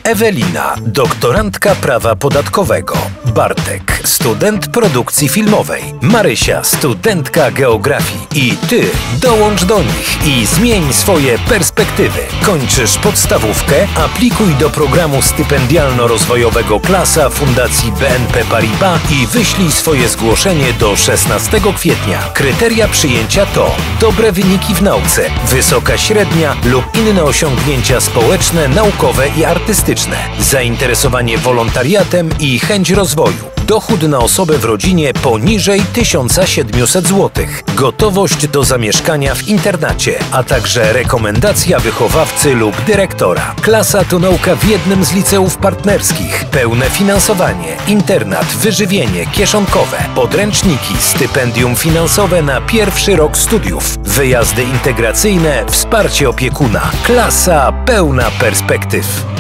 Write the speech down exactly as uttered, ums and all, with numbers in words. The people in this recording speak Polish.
Ewelina, doktorantka prawa podatkowego. Bartek, student produkcji filmowej. Marysia, studentka geografii. I ty dołącz do nich i zmień swoje perspektywy. Kończysz podstawówkę, aplikuj do programu stypendialno-rozwojowego Klasa Fundacji B N P Paribas i wyślij swoje zgłoszenie do szesnastego kwietnia. Kryteria przyjęcia to dobre wyniki w nauce, wysoka średnia lub inne osiągnięcia społeczne, naukowe i artystyczne, zainteresowanie wolontariatem i chęć rozwoju, dochód na osobę w rodzinie poniżej tysiąc siedemset złotych, gotowość do zamieszkania w internacie, a także rekomendacja wychowawcy lub dyrektora. Klasa to nauka w jednym z liceów partnerskich, pełne finansowanie, internat, wyżywienie, kieszonkowe, podręczniki, stypendium finansowe na pierwszy rok studiów, wyjazdy integracyjne, wsparcie opiekuna. Klasa pełna perspektyw.